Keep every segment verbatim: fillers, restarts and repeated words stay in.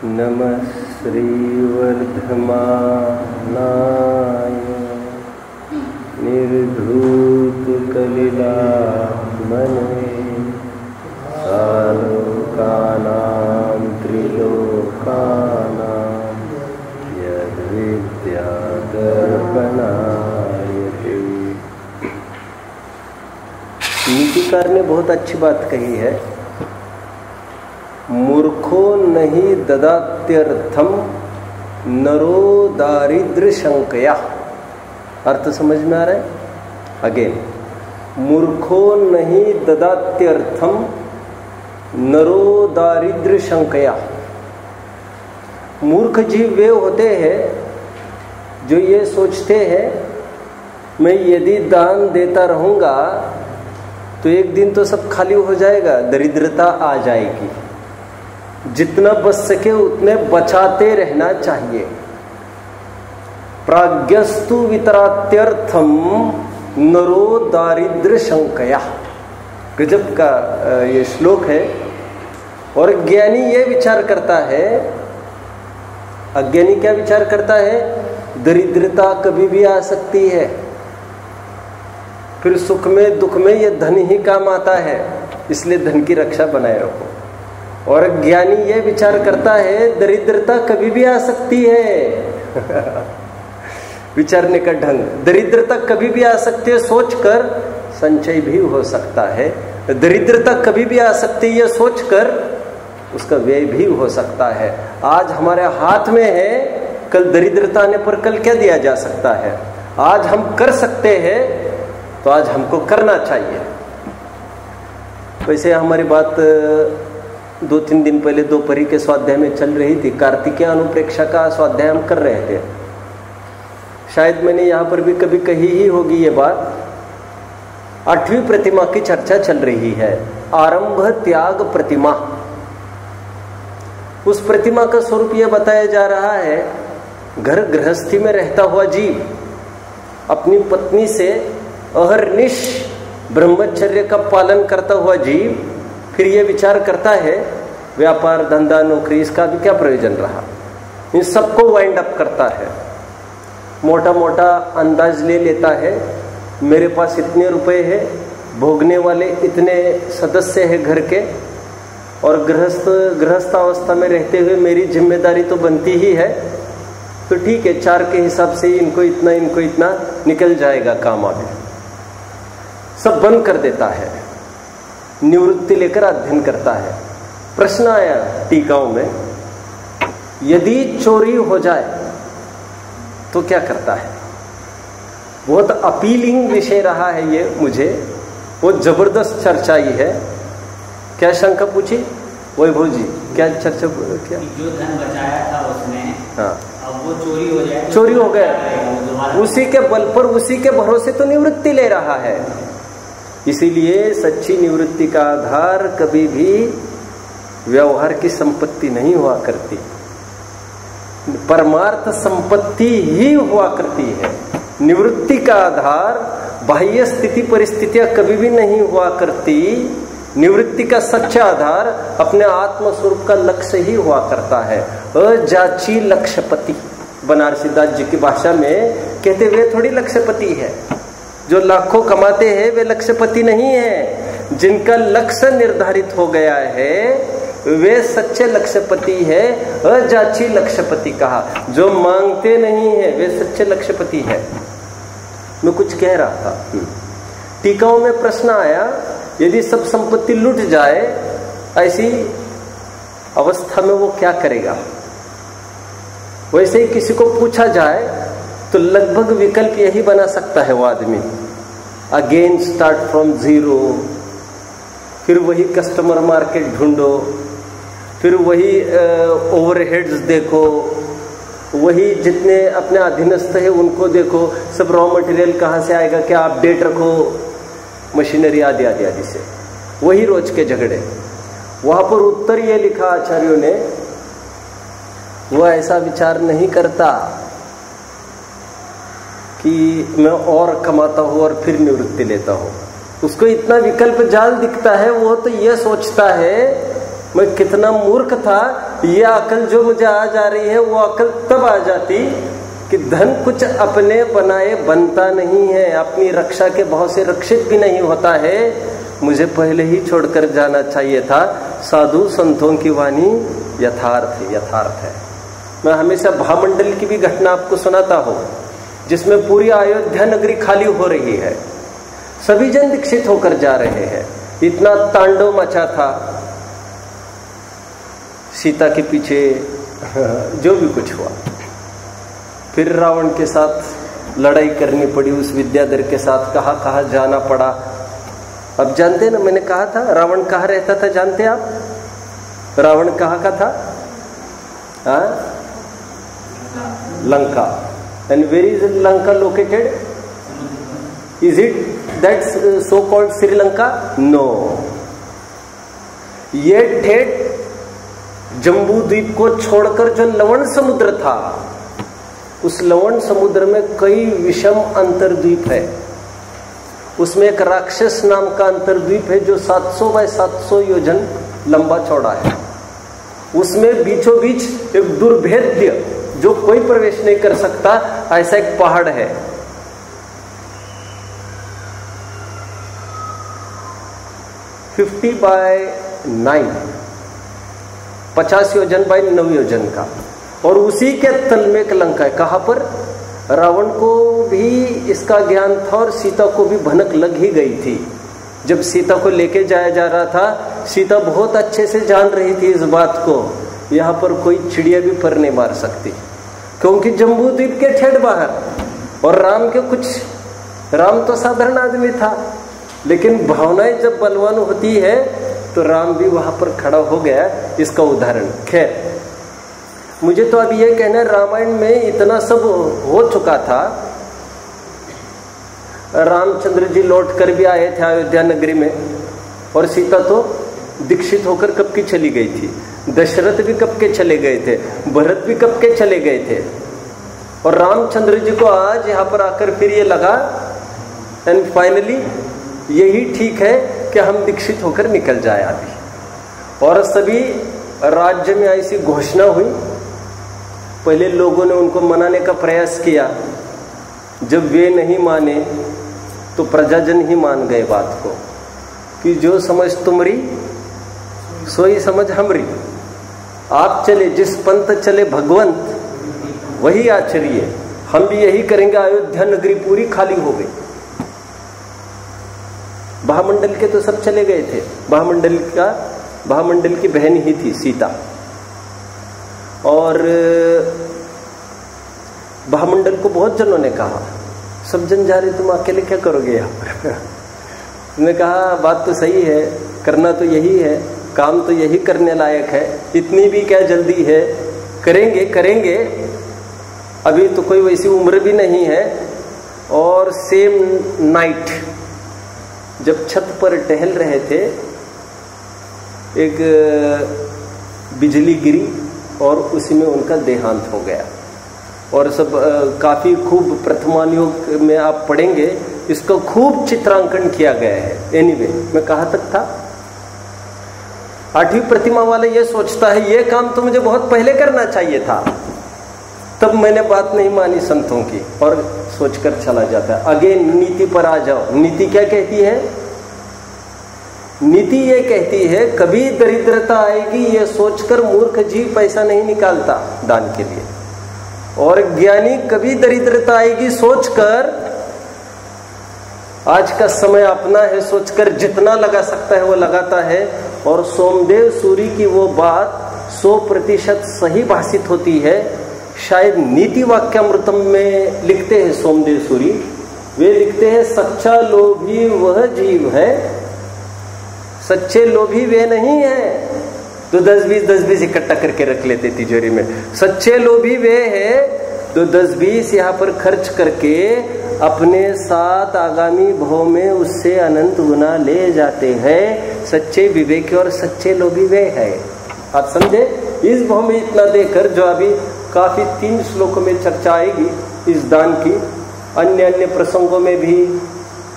नमः श्रीवर्धमानाय निर्धूतकलिलात्मने सालोकानां त्रिलोकानां यद्विद्यादर्पणायते। नीतिकार ने बहुत अच्छी बात कही है, मूर्खो नहीं ददात्यर्थम नरो दारिद्र शंकया। अर्थ समझ में आ रहा है? अगेन, मूर्खो नहीं ददात्यर्थम नरो दारिद्र शंकया। मूर्ख जीव वे होते हैं जो ये सोचते हैं मैं यदि दान देता रहूंगा तो एक दिन तो सब खाली हो जाएगा, दरिद्रता आ जाएगी। जितना बच सके उतने बचाते रहना चाहिए। प्राज्ञस्तु वितरात्यर्थम नरो दारिद्र शंकया। गजब का ये श्लोक है। और ज्ञानी ये विचार करता है, अज्ञानी क्या विचार करता है? दरिद्रता कभी भी आ सकती है, फिर सुख में दुख में ये धन ही काम आता है, इसलिए धन की रक्षा बनाए रखो। और ज्ञानी ये विचार करता है दरिद्रता कभी भी आ सकती है। विचारने का ढंग, दरिद्रता कभी भी आ सकती है सोचकर संचय भी हो सकता है, दरिद्रता कभी भी आ सकती है सोचकर उसका व्यय भी हो सकता है। आज हमारे हाथ में है, कल दरिद्रता आने पर कल क्या दिया जा सकता है? आज हम कर सकते हैं तो आज हमको करना चाहिए। वैसे हमारी बात दो तीन दिन पहले दोपहरी के स्वाध्याय में चल रही थी। कार्तिकेय अनुप्रेक्षा का स्वाध्याय हम कर रहे थे। शायद मैंने यहाँ पर भी कभी कही ही होगी ये बात। आठवीं प्रतिमा की चर्चा चल रही है, आरंभ त्याग प्रतिमा। उस प्रतिमा का स्वरूप यह बताया जा रहा है, घर गृहस्थी में रहता हुआ जीव अपनी पत्नी से अहर्निश ब्रह्मचर्य का पालन करता हुआ जीव फिर ये विचार करता है व्यापार धंधा नौकरी इसका भी क्या प्रयोजन रहा। इन सबको वाइंड अप करता है, मोटा मोटा अंदाज ले लेता है, मेरे पास इतने रुपए हैं, भोगने वाले इतने सदस्य हैं घर के, और गृहस्थ गृहस्थ अवस्था में रहते हुए मेरी जिम्मेदारी तो बनती ही है, तो ठीक है चार के हिसाब से इनको इतना इनको इतना निकल जाएगा काम। आगे सब बंद कर देता है, निवृत्ति लेकर अध्ययन करता है। प्रश्न आया टीकाओं में, यदि चोरी हो जाए तो क्या करता है? बहुत अपीलिंग विषय रहा है ये मुझे, वो जबरदस्त चर्चा ही है। क्या शंका पूछी वैभव जी? क्या चर्चा? क्या जो धन बचाया था उसने, हाँ, अब वो चोरी हो जाए, चोरी हो गया, उसी के बल पर उसी के भरोसे तो निवृत्ति ले रहा है। इसीलिए सच्ची निवृत्ति का आधार कभी भी व्यवहार की संपत्ति नहीं हुआ करती, परमार्थ संपत्ति ही हुआ करती है। निवृत्ति का आधार बाह्य स्थिति परिस्थितियां कभी भी नहीं हुआ करती। निवृत्ति का सच्चा आधार अपने आत्म स्वरूप का लक्ष्य ही हुआ करता है। अजाची लक्ष्यपति, बनारसी दास जी की भाषा में कहते वे थोड़ी लक्ष्यपति है। जो लाखों कमाते हैं वे लक्ष्यपति नहीं है। जिनका लक्ष्य निर्धारित हो गया है वे सच्चे लक्ष्यपति है। अजाची लक्ष्यपति कहा, जो मांगते नहीं है वे सच्चे लक्ष्यपति है। मैं कुछ कह रहा था, टीकाओं में प्रश्न आया, यदि सब संपत्ति लुट जाए ऐसी अवस्था में वो क्या करेगा? वैसे ही किसी को पूछा जाए तो लगभग विकल्प यही बना सकता है वो आदमी, अगेन स्टार्ट फ्रॉम जीरो, फिर वही कस्टमर मार्केट ढूंढो, फिर वही ओवरहेड्स देखो, वही जितने अपने अधीनस्थ है उनको देखो, सब रॉ मटेरियल कहाँ से आएगा, क्या अपडेट रखो, मशीनरी आदि आदि आदि से वही रोज के झगड़े। वहां पर उत्तर ये लिखा आचार्यों ने, वह ऐसा विचार नहीं करता कि मैं और कमाता हूं और फिर निवृत्ति लेता हूं। उसको इतना विकल्प जाल दिखता है, वो तो ये सोचता है मैं कितना मूर्ख था। ये अकल जो मुझे आज आ रही है वो अकल तब आ जाती कि धन कुछ अपने बनाए बनता नहीं है, अपनी रक्षा के भाव से रक्षित भी नहीं होता है। मुझे पहले ही छोड़कर जाना चाहिए था। साधु संतों की वाणी यथार्थ यथार्थ है। मैं हमेशा भामंडल की भी घटना आपको सुनाता हूं, जिसमें पूरी अयोध्या नगरी खाली हो रही है, सभी जन दीक्षित होकर जा रहे हैं। इतना तांडव मचा था सीता के पीछे, जो भी कुछ हुआ। फिर रावण के साथ लड़ाई करनी पड़ी, उस विद्याधर के साथ कहाँ कहाँ जाना पड़ा। अब जानते ना, मैंने कहा था रावण कहाँ रहता था, जानते आप रावण कहाँ का था? हाँ? Lanka. And where is Lanka located? Is it that so called Sri Lanka? No, ये ठेठ जम्बू द्वीप को छोड़कर जो लवण समुद्र था, उस लवण समुद्र में कई विषम अंतर्द्वीप है। उसमें एक राक्षस नाम का अंतर्द्वीप है जो सात सौ बाय सात सौ योजन लंबा चौड़ा है। उसमें बीचों बीच एक दुर्भेद्य, जो कोई प्रवेश नहीं कर सकता, ऐसा एक पहाड़ है। फिफ्टी बाय नाइन, पचास योजन बाय नौ योजन का, और उसी के तल में एक लंका है। कहां पर? रावण को भी इसका ज्ञान था और सीता को भी भनक लग ही गई थी। जब सीता को लेके जाया जा रहा था, सीता बहुत अच्छे से जान रही थी इस बात को, यहां पर कोई चिड़िया भी पर नहीं मार सकती, क्योंकि जम्बू द्वीप के ठेठ बाहर। और राम के कुछ, राम तो साधारण आदमी था, लेकिन भावनाएं जब बलवान होती है तो राम भी वहां पर खड़ा हो गया। इसका उदाहरण, खैर मुझे तो अब यह कहना है, रामायण में इतना सब हो चुका था। रामचंद्र जी लौट कर भी आए थे अयोध्या नगरी में, और सीता तो दीक्षित होकर कब की चली गई थी। दशरथ भी कब के चले गए थे, भरत भी कब के चले गए थे, और रामचंद्र जी को आज यहाँ पर आकर फिर ये लगा, एंड फाइनली यही ठीक है कि हम दीक्षित होकर निकल जाए अभी। और सभी राज्य में ऐसी घोषणा हुई। पहले लोगों ने उनको मनाने का प्रयास किया, जब वे नहीं माने तो प्रजाजन ही मान गए बात को, कि जो समझ तुमरी सोई समझ हमरी। आप चले, जिस पंथ चले भगवंत वही आचरिए, हम भी यही करेंगे। अयोध्या नगरी पूरी खाली हो गई। भामंडल के तो सब चले गए थे। भामंडल का भामंडल की बहन ही थी सीता, और भामंडल को बहुत जनों ने कहा, सब जन जा रहे, तुम अकेले क्या करोगे यहाँ पर? उसने कहा बात तो सही है, करना तो यही है, काम तो यही करने लायक है, इतनी भी क्या जल्दी है, करेंगे करेंगे, अभी तो कोई वैसी उम्र भी नहीं है। और सेम नाइट जब छत पर टहल रहे थे, एक बिजली गिरी और उसी में उनका देहांत हो गया। और सब काफी खूब प्रथमानुयोग में आप पढ़ेंगे, इसका खूब चित्रांकन किया गया है। एनीवे anyway, मैं कहाँ तक था? आठवीं प्रतिमा वाला ये सोचता है ये काम तो मुझे बहुत पहले करना चाहिए था, तब मैंने बात नहीं मानी संतों की, और सोचकर चला जाता है। अगेन नीति पर आ जाओ। नीति क्या कहती है? नीति ये कहती है कभी दरिद्रता आएगी ये सोचकर मूर्ख जीव पैसा नहीं निकालता दान के लिए, और ज्ञानी कभी दरिद्रता आएगी सोचकर आज का समय अपना है सोचकर जितना लगा सकता है वो लगाता है। और सोमदेव सूरी की वो बात सौ प्रतिशत सही भाषित होती है। शायद नीति वाक्यामृतम में लिखते हैं सोमदेव सूरी, वे लिखते हैं सच्चा लोभी वह जीव है, सच्चे लोभी वे नहीं है तो दस बीस दस बीस इकट्ठा करके रख लेते तिजोरी में। सच्चे लोभी वे है तो दस बीस यहाँ पर खर्च करके अपने साथ आगामी भव में उससे अनंत गुना ले जाते हैं। सच्चे विवेकी और सच्चे लोभी वे है। आप समझे? इस भव में इतना देकर, जो अभी काफी तीन श्लोकों में चर्चा आएगी इस दान की, अन्य अन्य प्रसंगों में भी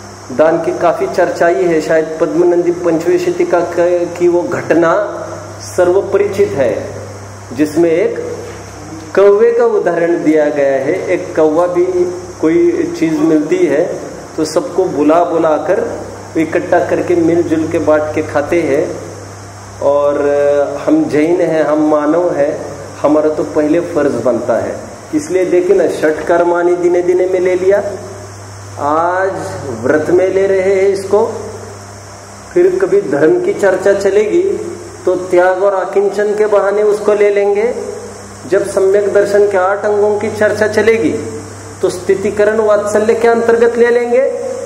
दान की काफी चर्चा ही है। शायद पद्मनंदी पंचविंशति का की वो घटना सर्वपरिचित है, जिसमें एक कौवे का उदाहरण दिया गया है। एक कौवा भी कोई चीज मिलती है तो सबको बुला बुला कर इकट्ठा करके मिलजुल के बांट के खाते हैं। और हम जैन हैं, हम मानव हैं, हमारा तो पहले फर्ज बनता है। इसलिए देखिए ना, षट कर्मानी दिने दिने में ले लिया, आज व्रत में ले रहे हैं इसको। फिर कभी धर्म की चर्चा चलेगी तो त्याग और आकिंचन के बहाने उसको ले लेंगे। जब सम्यक दर्शन के आठ अंगों की चर्चा चलेगी तो स्थितिकरण वात्सल्य के अंतर्गत ले लेंगे।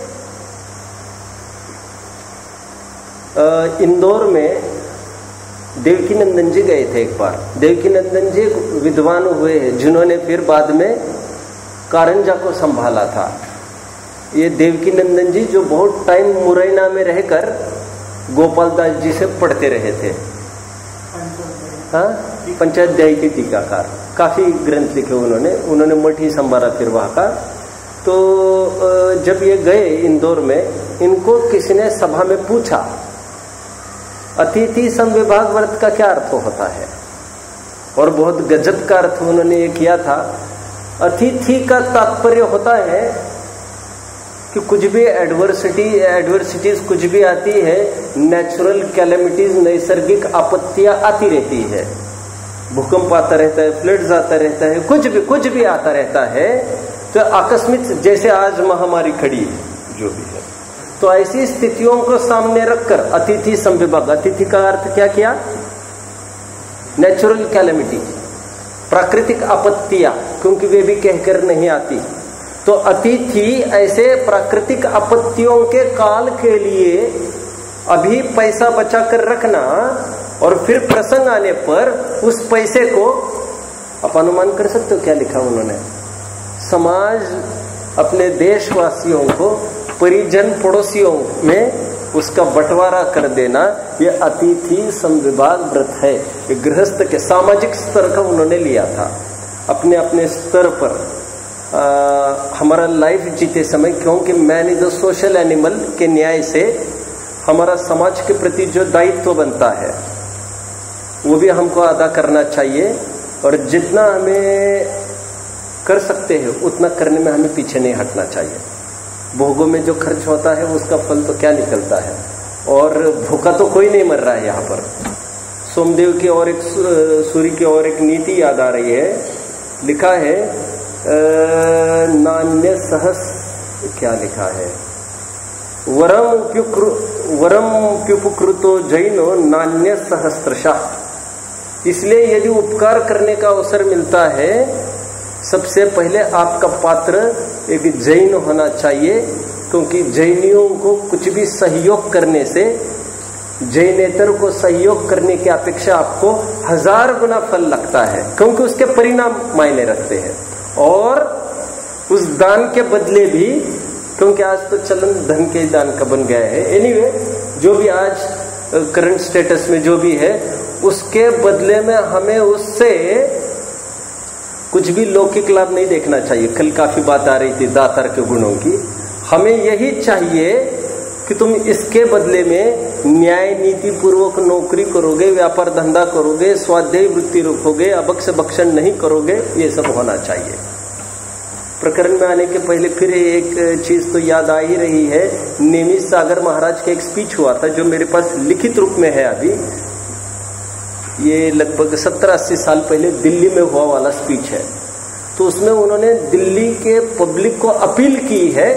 इंदौर में देवकी नंदन जी गए थे एक बार। देवकी नंदन जी विद्वान हुए हैं जिन्होंने फिर बाद में कारंजा को संभाला था। ये देवकी नंदन जी जो बहुत टाइम मुरैना में रहकर गोपाल दास जी से पढ़ते रहे थे। हाँ, पंचाध्यायी के टीकाकार, काफी ग्रंथ लिखे उन्होंने। उन्होंने मठ ही संभाला फिर वहां का। तो जब ये गए इंदौर में, इनको किसी ने सभा में पूछा अतिथि समविभाग व्रत का क्या अर्थ होता है, और बहुत गजब का अर्थ उन्होंने ये किया था। अतिथि का तात्पर्य होता है कि कुछ भी एडवर्सिटी एडवर्सिटीज कुछ भी आती है, नेचुरल कैलेमिटीज, नैसर्गिक आपत्तियां आती रहती है, भूकंप आता रहता है, फ्लड्स आता रहता है, कुछ भी कुछ भी आता रहता है। तो आकस्मिक, जैसे आज महामारी खड़ी है जो भी है, तो ऐसी स्थितियों को सामने रखकर अतिथि समविभाग, अतिथि का अर्थ क्या किया? नेचुरल कैलेमिटी, प्राकृतिक आपत्तियां, क्योंकि वे भी कहकर नहीं आती। तो अतिथि ऐसे प्राकृतिक आपत्तियों के काल के लिए अभी पैसा बचा कर रखना, और फिर प्रसंग आने पर उस पैसे को, आप अनुमान कर सकते हो क्या लिखा उन्होंने? समाज अपने देशवासियों को, परिजन पड़ोसियों में उसका बंटवारा कर देना, यह अतिथि समविभाग व्रत है। ये गृहस्थ के सामाजिक स्तर का उन्होंने लिया था अपने अपने स्तर पर। आ, हमारा लाइफ जीते समय, क्योंकि man is a social animal के न्याय से हमारा समाज के प्रति जो दायित्व बनता है वो भी हमको अदा करना चाहिए, और जितना हमें कर सकते हैं उतना करने में हमें पीछे नहीं हटना चाहिए। भोगों में जो खर्च होता है उसका फल तो क्या निकलता है, और भूखा तो कोई नहीं मर रहा है यहाँ पर। सोमदेव की और एक सूर्य की और एक नीति याद आ रही है, लिखा है नान्य सहस, क्या लिखा है, वरम वरम प्युपकृतो जैनो नान्य सहस्त्रशाह। इसलिए यदि उपकार करने का अवसर मिलता है, सबसे पहले आपका पात्र एक जैन होना चाहिए, क्योंकि जैनियों को कुछ भी सहयोग करने से, जैनेतर को सहयोग करने की अपेक्षा आपको हजार गुना फल लगता है, क्योंकि उसके परिणाम मायने रखते हैं। और उस दान के बदले भी, क्योंकि आज तो चलन धन के दान का बन गया है, एनीवे जो भी आज करंट स्टेटस में जो भी है, उसके बदले में हमें उससे कुछ भी लौकिक लाभ नहीं देखना चाहिए। कल काफी बात आ रही थी दातार के गुणों की। हमें यही चाहिए कि तुम इसके बदले में न्याय नीति पूर्वक नौकरी करोगे, व्यापार धंधा करोगे, स्वाध्याय वृत्ति रखोगे, अबक्ष भक्षण नहीं करोगे, ये सब होना चाहिए। प्रकरण में आने के पहले फिर एक चीज तो याद आ ही रही है। नेमिष सागर महाराज का एक स्पीच हुआ था जो मेरे पास लिखित रूप में है अभी। ये लगभग सत्तर अस्सी साल पहले दिल्ली में हुआ वाला स्पीच है। तो उसमें उन्होंने दिल्ली के पब्लिक को अपील की है,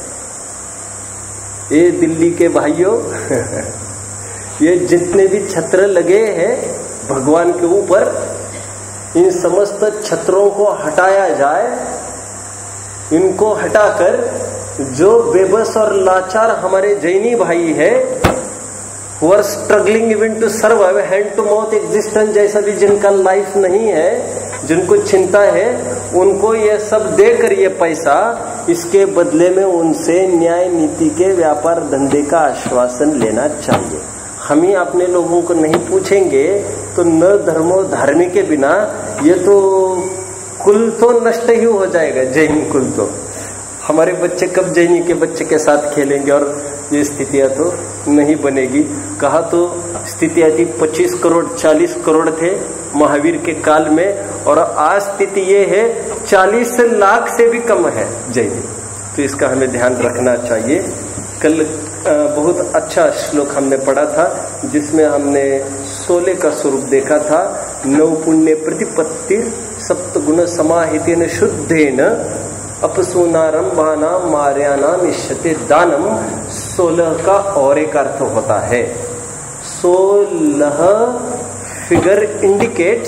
ये दिल्ली के भाइयों ये जितने भी छत्र लगे हैं भगवान के ऊपर, इन समस्त छत्रों को हटाया जाए। इनको हटाकर जो बेबस और लाचार हमारे जैनी भाई है, who are struggling even to survive hand to mouth existence, जैसा भी जिनका लाइफ नहीं है, जिनको चिंता है, उनको ये सब देकर ये पैसा, इसके बदले में उनसे न्याय नीति के व्यापार धंधे का आश्वासन लेना चाहिए। हम ही अपने लोगों को नहीं पूछेंगे तो न धर्मो धार्मिक के बिना ये तो कुल तो नष्ट ही हो जाएगा। जैन कुल तो, हमारे बच्चे कब जैनी के बच्चे के साथ खेलेंगे और ये स्थितियां तो नहीं बनेगी। कहा तो स्थितियां थी पच्चीस करोड़ चालीस करोड़ थे महावीर के काल में, और आज स्थिति ये है चालीस लाख से भी कम है जैन। तो इसका हमें ध्यान रखना चाहिए। कल बहुत अच्छा श्लोक हमने पढ़ा था जिसमें हमने सोलह का स्वरूप देखा था। नौ पुण्य प्रतिपत्ति सप्तगुण समाहितेन शुद्धेन अपसूनारंभाना मार्याना निश्चते दानम। सोलह का और एक अर्थ होता है, सोलह फिगर इंडिकेट्स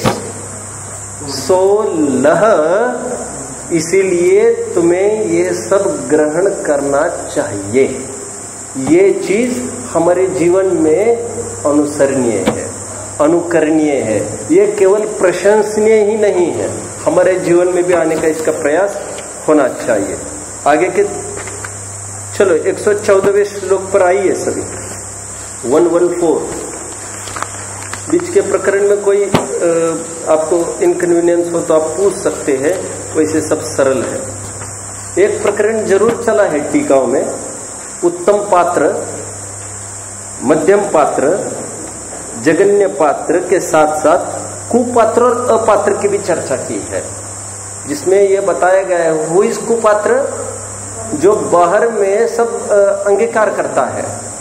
सोलह, इसीलिए तुम्हें ये सब ग्रहण करना चाहिए। ये चीज हमारे जीवन में अनुसरणीय है, अनुकरणीय है। ये केवल प्रशंसनीय ही नहीं है, हमारे जीवन में भी आने का इसका प्रयास होना चाहिए। आगे के चलो एक सौ चौदहवें श्लोक पर आइए सभी। वन वन फोर बीच के प्रकरण में कोई आ, आपको इनकन्वीनियंस हो तो आप पूछ सकते हैं, वैसे सब सरल है। एक प्रकरण जरूर चला है टीकाओं में, उत्तम पात्र, मध्यम पात्र, जगन्य पात्र के साथ साथ कुपात्र और अपात्र की भी चर्चा की है, जिसमें यह बताया गया है वो इस कुपात्र जो बाहर में सब अंगीकार करता है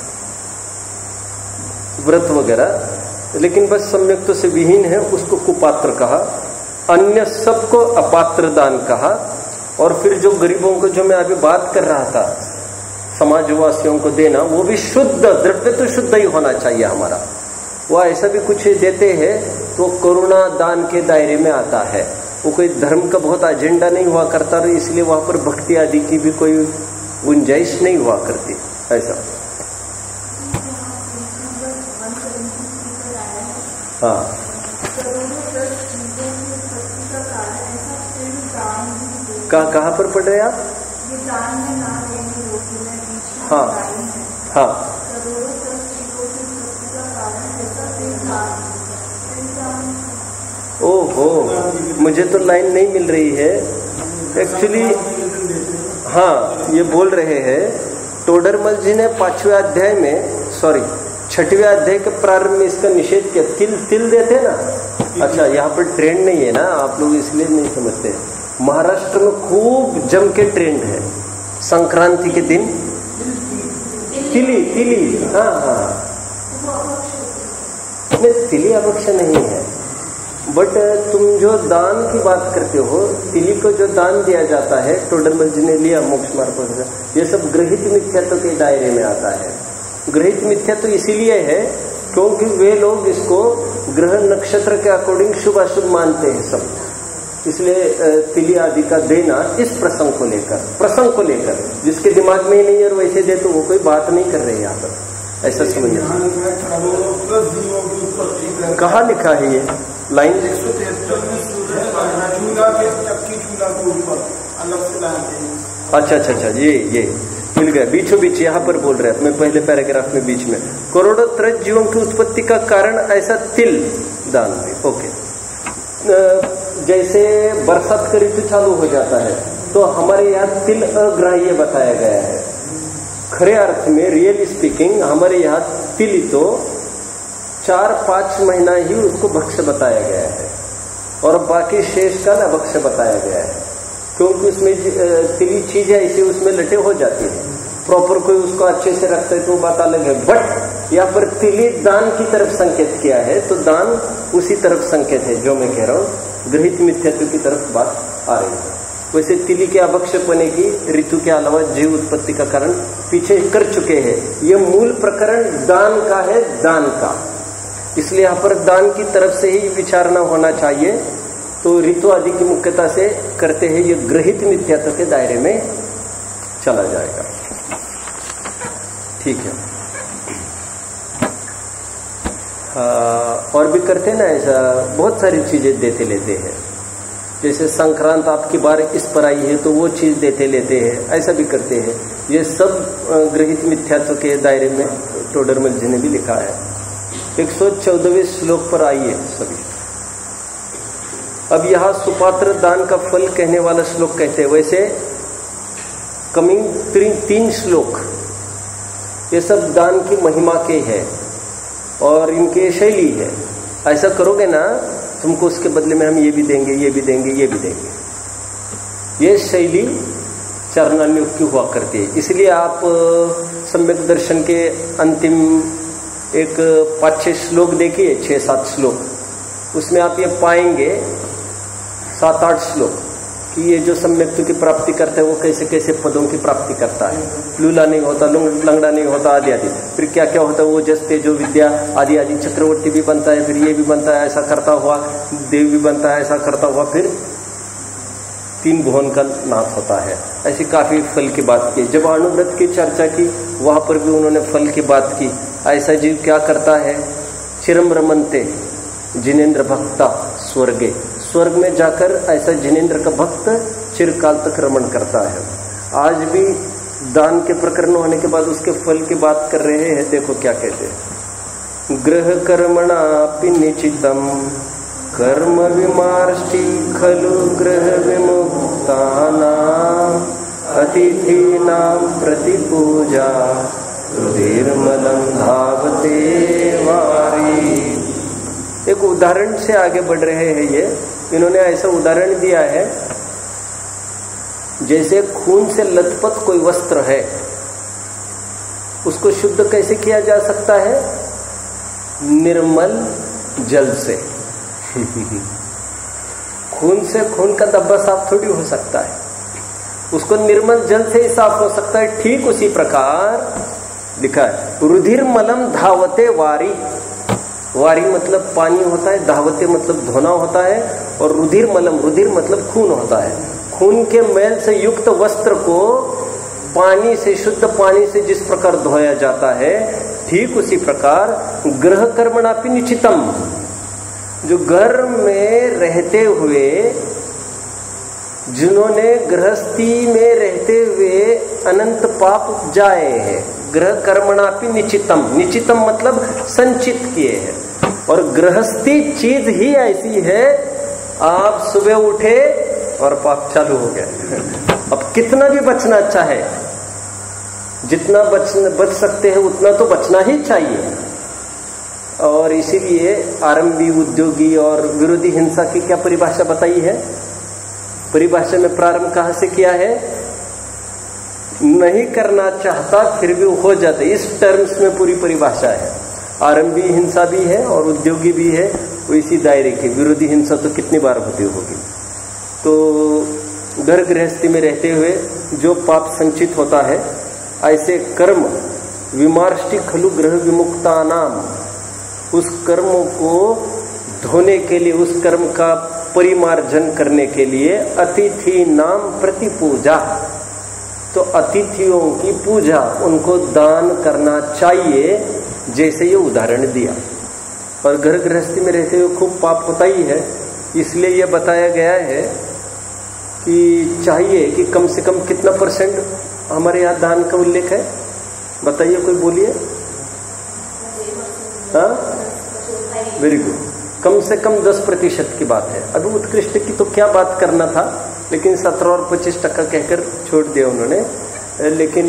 व्रत वगैरह, लेकिन बस सम्यक्त से विहीन है, उसको कुपात्र कहा। अन्य सबको अपात्र दान कहा। और फिर जो गरीबों को, जो मैं अभी बात कर रहा था, समाजवासियों को देना, वो भी शुद्ध, द्रव्य तो शुद्ध ही होना चाहिए हमारा। वो ऐसा भी कुछ देते हैं तो करुणा दान के दायरे में आता है। वो कोई धर्म का बहुत एजेंडा नहीं हुआ करता, तो इसलिए वहां पर भक्ति आदि की भी कोई गुंजाइश नहीं हुआ करती। ऐसा हाँ कहाँ कहाँ पर पढ़ रहे आप? हाँ हाँ ओहो, मुझे तो लाइन नहीं मिल रही है एक्चुअली। हाँ, ये बोल रहे हैं टोडरमल जी ने पांचवें अध्याय में, सॉरी छठवें अध्याय के प्रारंभ में इसका निषेध किया। तिल तिल देते ना, अच्छा यहाँ पर ट्रेंड नहीं है ना, आप लोग इसलिए नहीं समझते। महाराष्ट्र में खूब जम के ट्रेंड है संक्रांति के दिन तिली तिली। हाँ हाँ नहीं, तिली अभक्ष नहीं है, बट तुम जो दान की बात करते हो, तिली को जो दान दिया जाता है, टोडरमल जी ने लिया मोक्ष मार्ग पर, ये सब ग्रहित मिथ्यात्व के दायरे में आता है। ग्रहित मिथ्यात्व इसीलिए है क्योंकि वे लोग इसको ग्रह नक्षत्र के अकॉर्डिंग शुभ अशुभ मानते हैं सब, इसलिए तिली आदि का देना इस प्रसंग को लेकर, प्रसंग को लेकर, जिसके दिमाग में ही नहीं है और वैसे दे तो वो कोई बात नहीं कर रहे यहाँ पर, ऐसा समझिए। कहाँ लिखा है ये लाइन? अच्छा अच्छा अच्छा, ये ये मिल गया बीचों बीच, यहाँ पर बोल रहे हैं मैं पहले पैराग्राफ में बीच में, करोड़ों त्रज जीवों की उत्पत्ति का कारण ऐसा तिल दान में। ओके, जैसे बरसात का ऋतु चालू हो जाता है तो हमारे यहाँ तिल अग्राह्य बताया गया है। खरे अर्थ में रियली स्पीकिंग हमारे यहाँ तिल तो चार पांच महीना ही उसको भक्ष्य बताया गया है और बाकी शेष काल अभक्ष्य बताया गया है, क्योंकि उसमें तिली चीज है इसे उसमें लटे हो जाती है। प्रॉपर कोई उसको अच्छे से रखता है तो बात अलग है, बट यहाँ पर तिली दान की तरफ संकेत किया है, तो दान उसी तरफ संकेत है जो मैं कह रहा हूँ, गृहित मिथ्यात्व की तरफ बात आ रही है। वैसे तिली के अभक्षक बने की ऋतु के अलावा जीव उत्पत्ति का कारण पीछे कर चुके हैं। ये मूल प्रकरण दान का है, दान का, इसलिए यहाँ पर दान की तरफ से ही विचारना होना चाहिए। तो ऋतु आदि की मुख्यता से करते हैं, ये गृहित मिथ्यात्व के दायरे में चला जाएगा। ठीक है, हाँ, और भी करते हैं ना ऐसा, बहुत सारी चीजें देते लेते हैं। जैसे संक्रांत आपकी बार इस पर आई है तो वो चीज देते लेते हैं, ऐसा भी करते हैं। ये सब गृहित मिथ्यात्व के दायरे में टोडरमल जी ने भी लिखा है। एक सौ चौदहवें श्लोक पर आइए सभी। अब यहां सुपात्र दान का फल कहने वाला श्लोक कहते हैं। वैसे कमिंग तीन श्लोक ये सब दान की महिमा के है और इनके शैली है। ऐसा करोगे ना तुमको उसके बदले में हम ये भी देंगे, ये भी देंगे, ये भी देंगे। ये शैली चरणान्युक्त की हुआ करती है। इसलिए आप सम्यक दर्शन के अंतिम एक पाँच छह श्लोक देखिए, छह सात श्लोक, उसमें आप ये पाएंगे, सात आठ श्लोक, कि ये जो सम्यक्त्व की प्राप्ति करते हैं वो कैसे कैसे पदों की प्राप्ति करता है। लूला नहीं होता, लंगड़ा नहीं होता, आदि आदि। फिर क्या क्या होता है, वो जस्ते जो विद्या आदि आदि, चक्रवर्ती भी बनता है, फिर ये भी बनता है, ऐसा करता हुआ देव भी बनता है, ऐसा करता हुआ फिर तीन भुवन का नाश होता है। ऐसी काफी फल की बात की। जब अनुव्रत की चर्चा की वहां पर भी उन्होंने फल की बात की। ऐसा जीव क्या करता है, चिरम रमनते जिनेन्द्र भक्ता स्वर्गे, स्वर्ग में जाकर ऐसा जिनेन्द्र का भक्त चिरकाल तक रमण करता है। आज भी दान के प्रकरण होने के बाद उसके फल की बात कर रहे हैं। देखो क्या कहते हैं, गृह कर्मणा निचितम कर्म विमार्ष्टि खलु गृह विमुक्तानां अतिथीनां प्रतिपूजा रुधिर्मलं धावते वारी। एक उदाहरण से आगे बढ़ रहे हैं ये। इन्होंने ऐसा उदाहरण दिया है जैसे खून से लथपथ कोई वस्त्र है, उसको शुद्ध कैसे किया जा सकता है, निर्मल जल से। खून से खून का धब्बा साफ थोड़ी हो सकता है, उसको निर्मल जल से ही साफ हो सकता है। ठीक उसी प्रकार लिखा है, रुधिर मलम धावते वारी। वारी मतलब पानी होता है, धावते मतलब धोना होता है, और रुधिर मलम, रुधिर मतलब खून होता है। खून के मैल से युक्त वस्त्र को पानी से, शुद्ध पानी से जिस प्रकार धोया जाता है, ठीक उसी प्रकार गृह कर्मणापि निचितम, जो घर में रहते हुए, जिन्होंने गृहस्थी में रहते हुए अनंत पाप उपजाए हैं, गृह कर्मणापि निचितम, निचितम मतलब संचित किए हैं। और गृहस्थी चीज ही ऐसी है, आप सुबह उठे और पाप चालू हो गया। अब कितना भी बचना अच्छा है, जितना बच बच सकते हैं उतना तो बचना ही चाहिए। और इसीलिए आरंभी, उद्योगी और विरोधी हिंसा की क्या परिभाषा बताई है, परिभाषा में प्रारंभ कहां से किया है, नहीं करना चाहता फिर भी हो जाता, इस टर्म्स में पूरी परिभाषा है। आरंभी हिंसा भी है और उद्योगी भी है, वो इसी दायरे की। विरोधी हिंसा तो कितनी बार होती होगी। तो घर गृहस्थी में रहते हुए जो पाप संचित होता है, ऐसे कर्म विमार्ष्टि खलु गृह विमुक्ता नाम, उस कर्म को धोने के लिए, उस कर्म का परिमार्जन करने के लिए अतिथि नाम प्रति पूजा, तो अतिथियों की पूजा, उनको दान करना चाहिए, जैसे ये उदाहरण दिया। और घर गृहस्थी में रहते हुए खूब पाप होता ही है, इसलिए यह बताया गया है कि चाहिए कि कम से कम कितना परसेंट हमारे यहाँ दान का उल्लेख है, बताइए, कोई बोलिए। हाँ, वेरी गुड, कम से कम दस प्रतिशत की बात है। अभी उत्कृष्ट की तो क्या बात करना था, लेकिन सत्रह और पच्चीस टक्का कहकर छोड़ दिया उन्होंने, लेकिन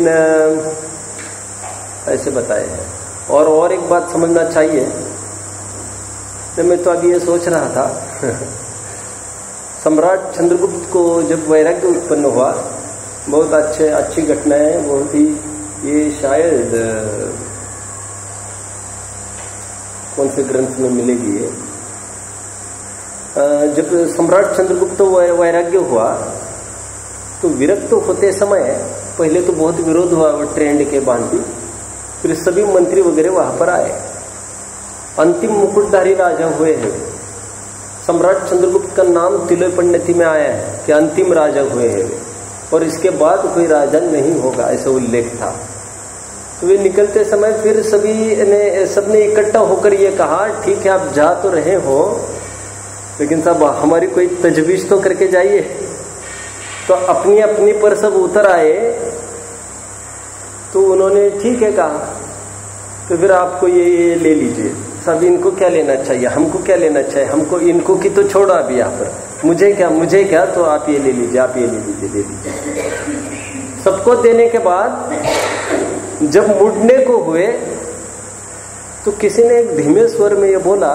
ऐसे बताए हैं। और और एक बात समझना चाहिए, तो मैं तो अभी ये सोच रहा था सम्राट चंद्रगुप्त को जब वैराग्य उत्पन्न हुआ, बहुत अच्छे अच्छी घटना है, बहुत ही, ये शायद कौन से ग्रंथ में मिलेगी ये, जब सम्राट चंद्रगुप्त को वैराग्य हुआ तो विरक्त होते समय पहले तो बहुत विरोध हुआ ट्रेंड के भांति, फिर सभी मंत्री वगैरह वहां पर आए, अंतिम मुकुटधारी राजा हुए हैं। सम्राट चंद्रगुप्त का नाम तिलय पंडिती में आया है कि अंतिम राजा हुए हैं, और इसके बाद कोई राजा नहीं होगा, ऐसा उल्लेख था। तो वे निकलते समय फिर सभी ने सबने इकट्ठा होकर ये कहा, ठीक है आप जा तो रहे हो, लेकिन साहब हमारी कोई तजवीज तो करके जाइए। तो अपनी अपनी पर सब उतर आए, तो उन्होंने ठीक है कहा, तो फिर आपको ये ये ले लीजिए। सब इनको क्या लेना चाहिए, हमको क्या लेना चाहिए, हमको इनको की तो छोड़ो अभी यहाँ पर, मुझे क्या मुझे क्या, तो आप ये ले लीजिए, आप ये ले लीजिए, ले लीजिए। सबको देने के बाद जब मुड़ने को हुए तो किसी ने एक धीमे स्वर में ये बोला,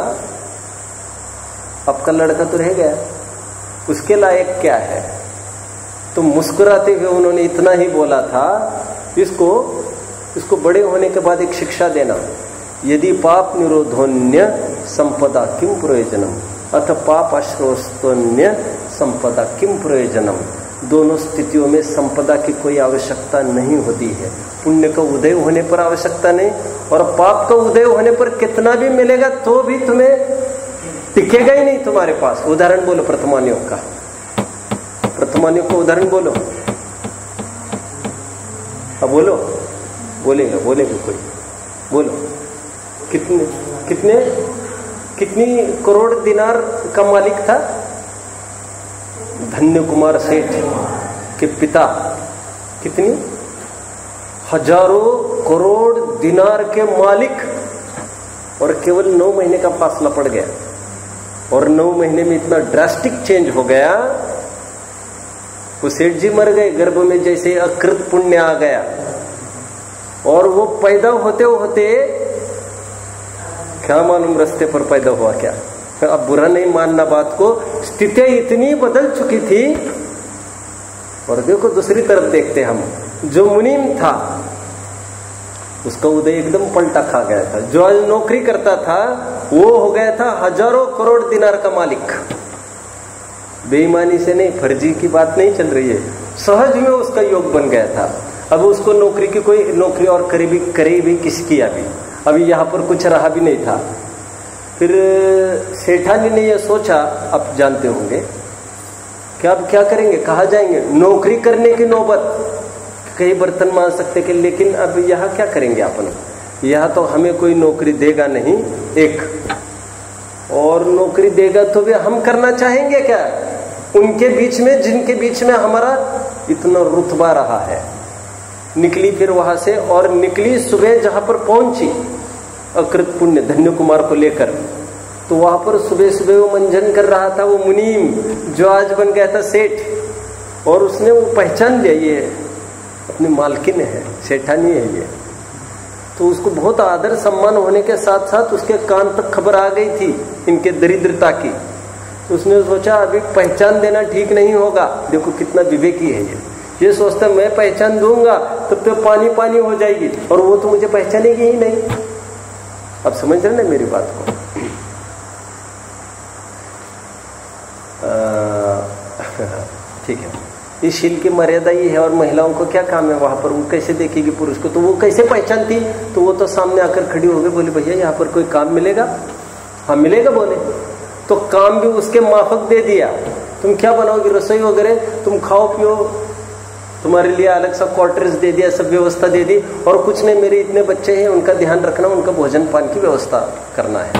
आपका लड़का तो रह गया, उसके लायक क्या है? तो मुस्कुराते हुए उन्होंने इतना ही बोला था, इसको इसको बड़े होने के बाद एक शिक्षा देना, यदि पाप निरोधोन्य संपदा किम प्रयोजनम अथ पाप आश्रोस्तोन्य संपदा किम प्रयोजनम। दोनों स्थितियों में संपदा की कोई आवश्यकता नहीं होती है। पुण्य का उदय होने पर आवश्यकता नहीं, और पाप का उदय होने पर कितना भी मिलेगा तो भी तुम्हें टिकेगा ही नहीं तुम्हारे पास। उदाहरण बोलो प्रथमानियों का, प्रथमानियों का उदाहरण बोलो। अब बोलो, बोलेगा बोलेगा कोई, बोलो। कितने कितने कितनी करोड़ दिनार का मालिक था? धन्य कुमार सेठ के पिता कितनी हजारों करोड़ दिनार के मालिक, और केवल नौ महीने का फासला पड़ गया, और नौ महीने में इतना ड्रास्टिक चेंज हो गया। वो सेठ जी मर गए, गर्भ में जैसे अकृत पुण्य आ गया, और वो पैदा होते होते क्या मालूम रास्ते पर पैदा हुआ क्या। अब बुरा नहीं मानना बात को, स्थितियां इतनी बदल चुकी थी। और देखो दूसरी तरफ देखते हम, जो मुनीम था उसका उदय एकदम पलटा खा गया था। जो आज नौकरी करता था वो हो गया था हजारों करोड़ दिनार का मालिक। बेईमानी से नहीं, फर्जी की बात नहीं चल रही है, सहज में उसका योग बन गया था। अब उसको नौकरी की कोई नौकरी और करीबी करीबी किसकी अभी अभी यहाँ पर कुछ रहा भी नहीं था। फिर सेठानी ने यह सोचा, आप जानते होंगे कि अब क्या करेंगे, कहाँ जाएंगे, नौकरी करने की नौबत, कई बर्तन मान सकते कि, लेकिन अब यहाँ क्या करेंगे अपन, यहाँ तो हमें कोई नौकरी देगा नहीं एक, और नौकरी देगा तो भी हम करना चाहेंगे क्या उनके बीच में, जिनके बीच में हमारा इतना रुतबा रहा है। निकली फिर वहां से, और निकली सुबह जहां पर पहुंची अकृत पुण्य धन्य कुमार को लेकर, तो वहां पर सुबह सुबह वो मंजन कर रहा था वो मुनीम जो आज बन गया था सेठ, और उसने वो पहचान लिया ये अपनी मालकिन है, सेठानी है ये। तो उसको बहुत आदर सम्मान होने के साथ साथ उसके कान तक खबर आ गई थी इनके दरिद्रता की। तो उसने सोचा अभी पहचान देना ठीक नहीं होगा, देखो कितना विवेकी है ये ये सोचता मैं पहचान दूंगा तब तो पानी पानी हो जाएगी, और वो तो मुझे पहचानेगी ही नहीं। अब समझ रहे ना मेरी बात को। ठीक है, इस शील की मर्यादा ये है, और महिलाओं को क्या काम है वहां पर, वो कैसे देखेगी पुरुष को, तो वो कैसे पहचानती, तो वो तो सामने आकर खड़ी हो गई, बोली भैया यहाँ पर कोई काम मिलेगा? हाँ मिलेगा बोले, तो काम भी उसके माफक दे दिया। तुम क्या बनाओगी, रसोई वगैरह, तुम खाओ पियो, तुम्हारे लिए अलग सा क्वार्टर्स दे दिया, सब व्यवस्था दे दी, और कुछ नहीं, मेरे इतने बच्चे हैं उनका ध्यान रखना, उनका भोजन पान की व्यवस्था करना है।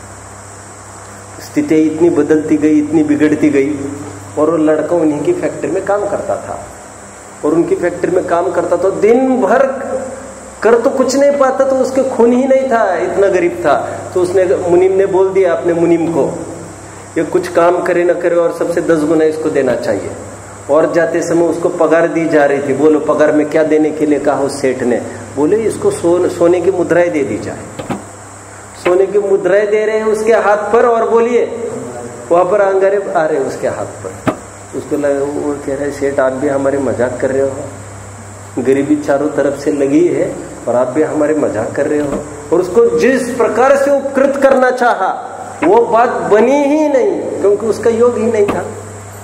स्थिति इतनी बदलती गई, इतनी बिगड़ती गई, और वो लड़का उन्हीं की फैक्ट्री में काम करता था, और उनकी फैक्ट्री में काम करता तो दिन भर कर तो कुछ नहीं पाता, तो उसके खून ही नहीं था, इतना गरीब था। तो उसने मुनीम ने बोल दिया अपने मुनीम को, ये कुछ काम करे ना करे और सबसे दस गुना इसको देना चाहिए। और जाते समय उसको पगार दी जा रही थी। बोलो पगार में क्या देने के लिए कहा उस सेठ ने, बोले इसको सो, सोने की मुद्राएं दे दी जाए। सोने की मुद्राएं दे रहे हैं उसके हाथ पर, और बोलिए वहां पर अंगारे आ रहे उसके हाथ पर। उसको लगा, वो कह रहे सेठ आप भी हमारे मजाक कर रहे हो, गरीबी चारों तरफ से लगी है और आप भी हमारे मजाक कर रहे हो। और उसको जिस प्रकार से उपकृत करना चाहा वो बात बनी ही नहीं, क्योंकि उसका योग ही नहीं था।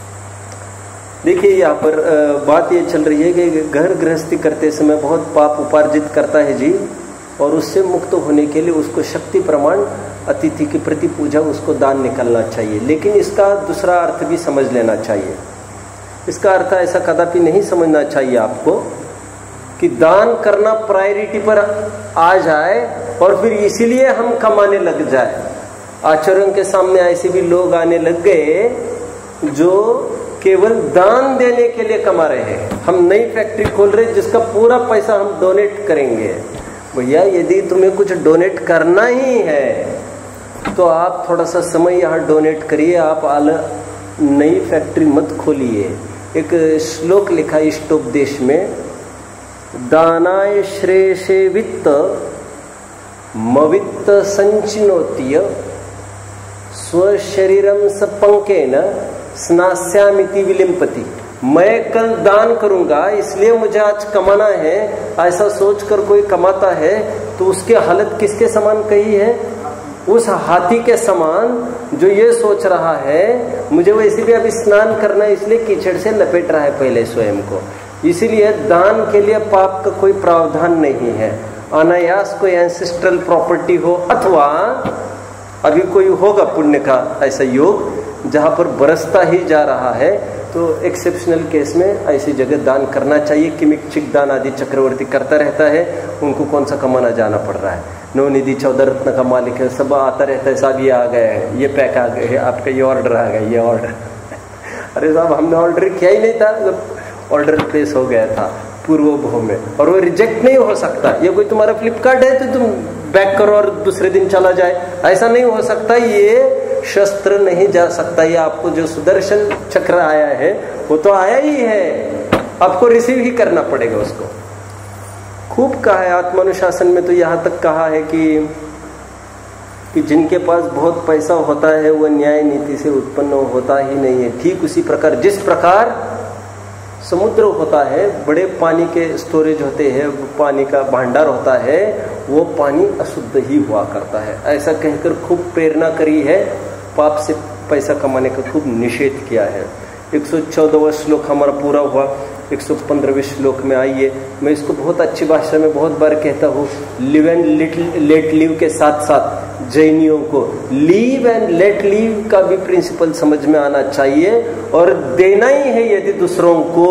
देखिए यहाँ पर बात ये चल रही है कि घर गृहस्थी करते समय बहुत पाप उपार्जित करता है जीव, और उससे मुक्त होने के लिए उसको शक्ति प्रमाण अतिथि के प्रति पूजा, उसको दान निकलना चाहिए। लेकिन इसका दूसरा अर्थ भी समझ लेना चाहिए। इसका अर्थ ऐसा कदापि नहीं समझना चाहिए आपको कि दान करना प्रायोरिटी पर आ जाए और फिर इसीलिए हम कमाने लग जाए। आचरण के सामने ऐसे भी लोग आने लग गए जो केवल दान देने के लिए कमा रहे हैं। हम नई फैक्ट्री खोल रहे जिसका पूरा पैसा हम डोनेट करेंगे। भैया यदि तुम्हें कुछ डोनेट करना ही है तो आप थोड़ा सा समय यहाँ डोनेट करिए, आप आल नई फैक्ट्री मत खोलिए। एक श्लोक लिखा इष्टोपदेश में दानाय श्रेयसे वित्त मवित्त संचिनोतीय स्वशरीरम सपंकेन स्नास्यामिति विलिम्पति। मैं कल दान करूंगा इसलिए मुझे आज कमाना है, ऐसा सोचकर कोई कमाता है तो उसकी हालत किसके समान कही है? उस हाथी के समान जो ये सोच रहा है मुझे वैसे भी अभी स्नान करना है, इसलिए कीचड़ से लपेट रहा है पहले स्वयं को। इसीलिए दान के लिए पाप का कोई प्रावधान नहीं है। अनायास कोई एंसेस्ट्रल प्रॉपर्टी हो अथवा अभी कोई होगा पुण्य का ऐसा योग जहां पर बरसता ही जा रहा है, तो एक्सेप्शनल केस में ऐसी जगह दान करना चाहिए। किमिक दान आदि चक्रवर्ती करता रहता है, उनको कौन सा कमाना जाना पड़ रहा है। नवनिधि चौदह रत्न का मालिक है, सब आता रहता है, साहब ये आ गए हैं, ये पैक आ गए, आपका ये ऑर्डर आ गया, ये ऑर्डर अरे साहब हमने ऑर्डर किया ही नहीं था, ऑर्डर प्लेस हो गया था पूर्व भव में, और वो रिजेक्ट नहीं हो सकता। ये कोई तुम्हारा फ्लिपकार्ट है तो तुम बैक करो और दूसरे दिन चला जाए, ऐसा नहीं हो सकता। ये शस्त्र नहीं जा सकता। ये आपको जो सुदर्शन चक्र आया है वो तो आया ही है, आपको रिसीव ही करना पड़ेगा उसको। खूब कहा है आत्मानुशासन में, तो यहाँ तक कहा है कि कि जिनके पास बहुत पैसा होता है वो न्याय नीति से उत्पन्न होता ही नहीं है। ठीक उसी प्रकार जिस प्रकार समुद्र होता है, बड़े पानी के स्टोरेज होते हैं, पानी का भंडार होता है, वो पानी अशुद्ध ही हुआ करता है। ऐसा कहकर खूब प्रेरणा करी है, पाप से पैसा कमाने का खूब निषेध किया है। एक सौ चौदहवां श्लोक हमारा पूरा हुआ। एक सौ पंद्रहवें श्लोक में आइए, मैं इसको बहुत अच्छी भाषा में बहुत बार कहता हूँ। लिव एंड लेट लिव के साथ साथ जैनियों को लीव एंड लेट लीव का भी प्रिंसिपल समझ में आना चाहिए, और देना ही है यदि दूसरों को,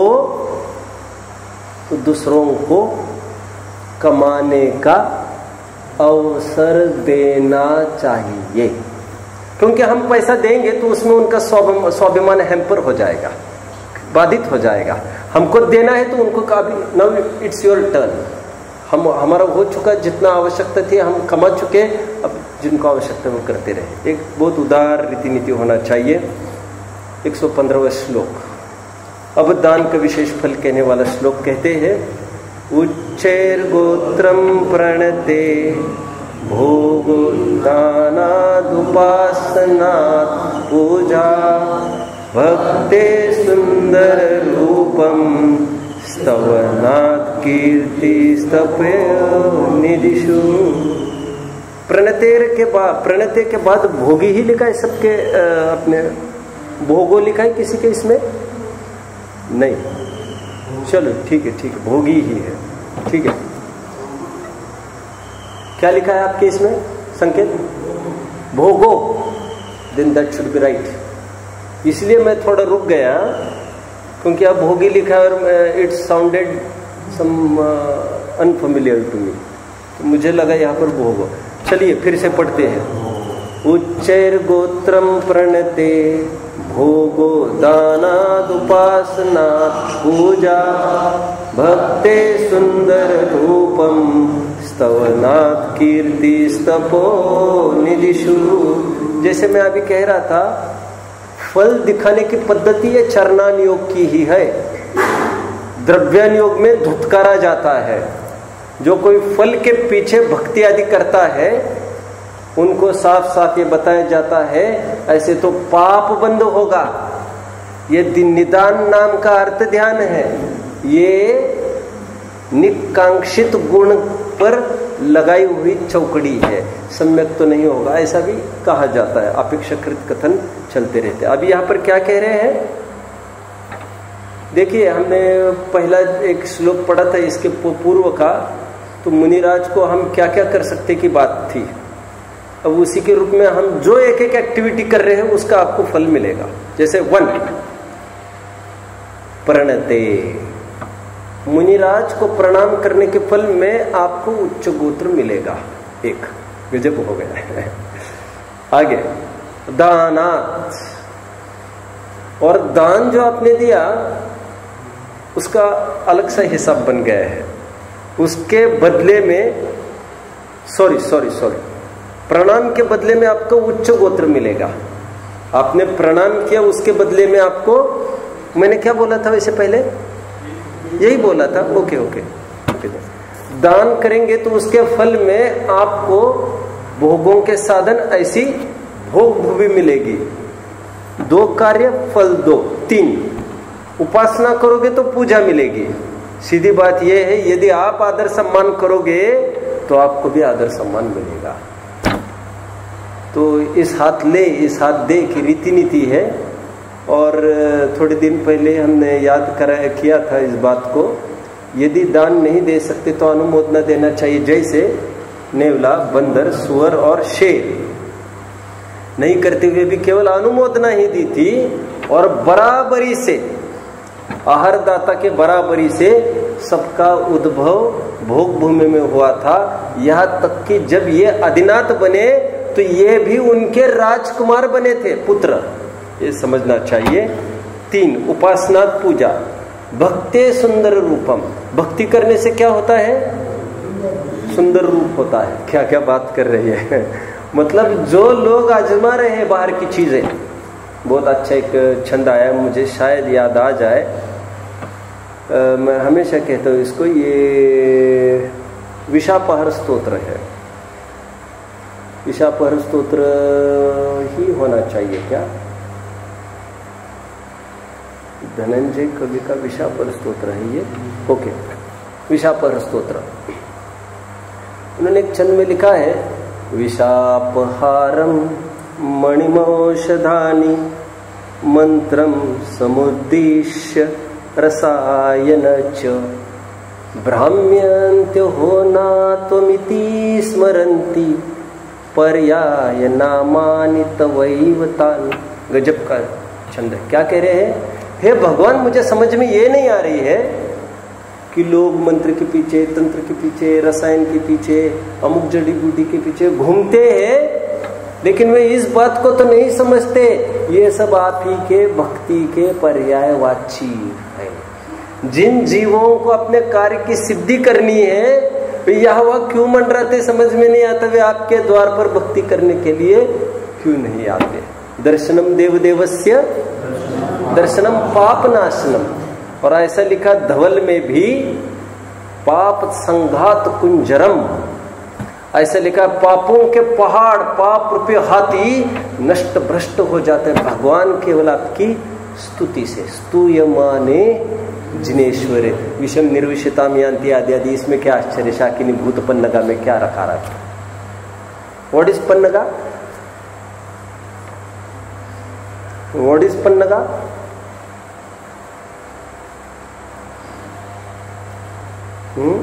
तो दूसरों को कमाने का अवसर देना चाहिए। क्योंकि हम पैसा देंगे तो उसमें उनका स्वाभिमान हैम्पर हो जाएगा, बाधित हो जाएगा। हमको देना है तो उनको कहा भी नाउ इट्स योर टर्न, हम हमारा हो चुका, जितना आवश्यकता थी हम कमा चुके, अब जिनको आवश्यकता वो करते रहे। एक बहुत उदार रीति नीति होना चाहिए। एक सौ पंद्रहवां श्लोक अब दान का विशेष फल कहने वाला श्लोक कहते हैं, उच्चैर गोत्रम प्रणते भोगो दानादुपासनात् पूजा भक्ते सुंदर रूपम स्तवनात् कीर्ति स्तपे निधिषु। प्रणतेर के बाद, प्रणते के बाद भोगी ही लिखा है सबके, अपने भोगो लिखा है किसी के इसमें नहीं? चलो ठीक है ठीक है, भोगी ही है, ठीक है। क्या लिखा है आपके इसमें संकेत? भोगो, then that should be right. इसलिए मैं थोड़ा रुक गया क्योंकि अब भोगी लिखा है और it sounded some unfamiliar to me, तो मुझे लगा यहाँ पर भोगो। चलिए फिर से पढ़ते हैं। उच्चैर गोत्रम प्रणते भोगो दानादुपासना पूजा भक्ते सुंदर रूपम स्तवनात् कीर्ति स्तपो निधिषु। जैसे मैं अभी कह रहा था, फल दिखाने की पद्धति ये चरणान योग की ही है। द्रव्यान योग में धुतकारा जाता है। जो कोई फल के पीछे भक्ति आदि करता है उनको साफ साफ ये बताया जाता है, ऐसे तो पाप बंद होगा। ये निदान नाम का अर्थ ध्यान है, ये निकांक्षित गुण पर लगाई हुई चौकड़ी है, सम्यक तो नहीं होगा, ऐसा भी कहा जाता है। अपेक्षाकृत कथन चलते रहते हैं। अभी यहाँ पर क्या कह रहे हैं देखिए, हमने पहला एक श्लोक पढ़ा था इसके पूर्व का, तो मुनिराज को हम क्या क्या कर सकते की बात थी। अब उसी के रूप में हम जो एक एक एक्टिविटी कर रहे हैं उसका आपको फल मिलेगा। जैसे वन, प्रणते, मुनिराज को प्रणाम करने के फल में आपको उच्च गोत्र मिलेगा। एक गजब हो गया। आगे दानात, और दान जो आपने दिया उसका अलग सा हिसाब बन गया है। उसके बदले में सॉरी सॉरी सॉरी प्रणाम के बदले में आपको उच्च गोत्र मिलेगा। आपने प्रणाम किया, उसके बदले में आपको, मैंने क्या बोला था वैसे पहले, यही बोला था, ओके ओके, के दें। दान करेंगे तो उसके फल में आपको भोगों के साधन ऐसी भोग भी मिलेगी। दो कार्य फल दो। तीन, उपासना करोगे तो पूजा मिलेगी। सीधी बात यह है, यदि आप आदर सम्मान करोगे तो आपको भी आदर सम्मान मिलेगा। तो इस हाथ ले इस हाथ दे की रीति नीति है। और थोड़े दिन पहले हमने याद करा किया था इस बात को, यदि दान नहीं दे सकते तो अनुमोदना देना चाहिए। जैसे नेवला, बंदर, सुअर और शेर नहीं करते हुए भी केवल अनुमोदना ही दी थी, और बराबरी से आहार दाता के बराबरी से सबका उद्भव भोग भूमि में हुआ था। यहाँ तक कि जब ये अधिनाथ बने तो ये भी उनके राजकुमार बने थे, पुत्र। ये समझना चाहिए। तीन, उपासना पूजा। भक्ते सुंदर रूपम, भक्ति करने से क्या होता है? सुंदर रूप होता है। क्या क्या बात कर रही है मतलब जो लोग आजमा रहे हैं बाहर की चीजें, बहुत अच्छा एक छंद आया मुझे, शायद याद आ जाए। आ, मैं हमेशा कहता हूँ इसको, ये विशापहर स्तोत्र है। विशापहर स्तोत्र ही होना चाहिए क्या? धनंजय कवि का विशापहर स्तोत्र है ये। ओके, विशापहर स्तोत्र। उन्होंने एक छंद में लिखा है, विशापहारम मणिमौषधानि मंत्रम समुद्दिश्य रसायन च भ्राम्यन्त्यो नात्वमिति स्मरन्ति पर्याय नामानि तवैव तानि। गजब का छंद है। क्या कह रहे हैं? हे भगवान, मुझे समझ में ये नहीं आ रही है कि लोग मंत्र के पीछे, तंत्र के पीछे, रसायन के पीछे, अमुक जड़ी बूटी के पीछे घूमते हैं, लेकिन वे इस बात को तो नहीं समझते ये सब आप ही के भक्ति के पर्यायवाची है। जिन जीवों को अपने कार्य की सिद्धि करनी है वे यहाँ वह क्यों मंडराते समझ में नहीं आता, वे आपके द्वार पर भक्ति करने के लिए क्यों नहीं आते? दर्शनम देवदेवस्य दर्शनम पाप नाशनम। और ऐसा लिखा धवल में भी, पाप संघात कुंजरम। ऐसा लिखा, पापों के पहाड़, पाप रूपी हाथी नष्ट भ्रष्ट हो जाते हैं भगवान केवल आपकी स्तुति से। स्तूयमाने जिनेश्वरे विषम निर्विषताम यान्ति आदि आदि। इसमें क्या आश्चर्य? शाकिनी भूत पन्नगा में क्या रखा रखा? व्हाट इज पन्नगा? व्हाट इज पन्नगा? हम्म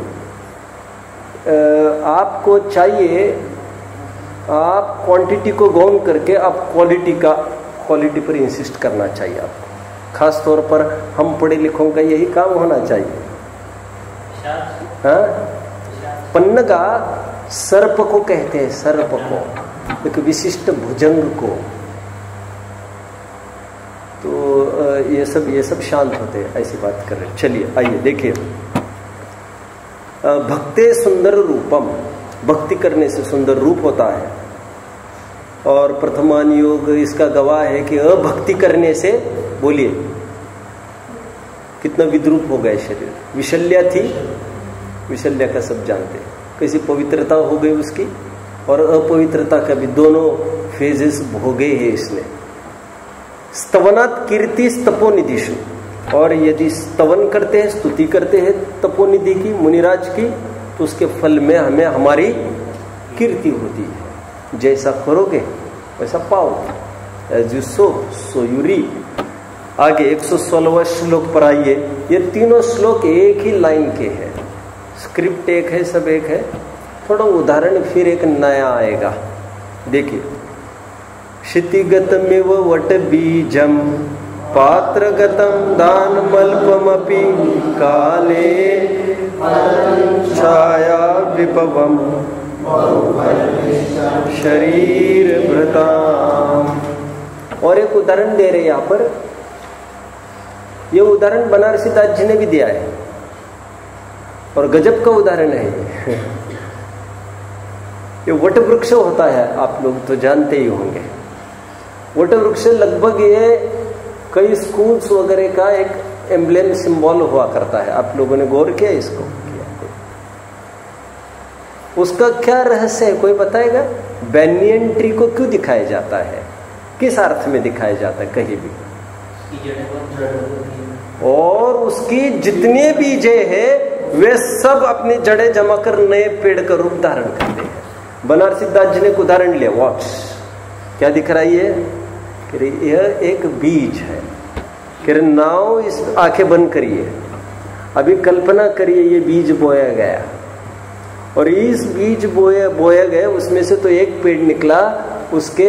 आपको चाहिए, आप क्वांटिटी को गौन करके आप क्वालिटी का क्वालिटी पर इंसिस्ट करना चाहिए आपको। खास तौर पर हम पढ़े लिखों का यही काम होना चाहिए। हाँ, पन्नगा सर्प को कहते हैं, सर्प को, एक विशिष्ट भुजंग को। तो ये सब ये सब शांत होते हैं, ऐसी बात कर रहे हैं। चलिए आइए देखिए, भक्ते सुंदर रूपम, भक्ति करने से सुंदर रूप होता है। और प्रथमान योग इसका गवाह है कि अभक्ति करने से, बोलिए कितना विद्रूप हो गए शरीर। विशल्या थी, विशल्या का सब जानते, कैसी पवित्रता हो गई उसकी, और अपवित्रता का भी दोनों फेजेस भोगे हैं इसने। स्तवनात् कीर्ति तपोनिधिषु, और यदि स्तवन करते हैं, स्तुति करते हैं तपोनिधि की, मुनिराज की, तो उसके फल में हमें हमारी कीर्ति होती है। जैसा करोगे वैसा पाओगे। As you sow so you reap. आगे एक सौ सोलहवां श्लोक पर आइए। ये तीनों श्लोक एक ही लाइन के हैं, स्क्रिप्ट एक है, सब एक है, थोड़ा उदाहरण फिर एक नया आएगा। देखिए, क्षितिगतमिव वट बीजम पात्रगतम दानमल्पमपि काले छाया विभवम शरीर भृताम। और एक उदाहरण दे रहे हैं यहाँ पर। ये उदाहरण बनारसी दास जी ने भी दिया है, और गजब का उदाहरण है। ये वट वृक्ष होता है, आप लोग तो जानते ही होंगे। वट वृक्ष लगभग ये कई स्कूल्स वगैरह का एक एम्ब्लेम सिंबल हुआ करता है। आप लोगों ने गौर किया इसको? उसका क्या रहस्य है, कोई बताएगा? बैनियन ट्री को क्यों दिखाया जाता है, किस अर्थ में दिखाया जाता है कहीं भी? और उसकी जितने बीजे हैं वे सब अपनी जड़ें जमा कर नए पेड़ का रूप धारण करते हैं। बनारसी दास जी ने एक उदाहरण लिया, वॉच क्या दिख रहा है? कि यह एक बीज है। कि नाव, इस आंखें बंद करिए, अभी कल्पना करिए ये बीज बोया गया और इस बीज बोया बोया गया उसमें से तो एक पेड़ निकला, उसके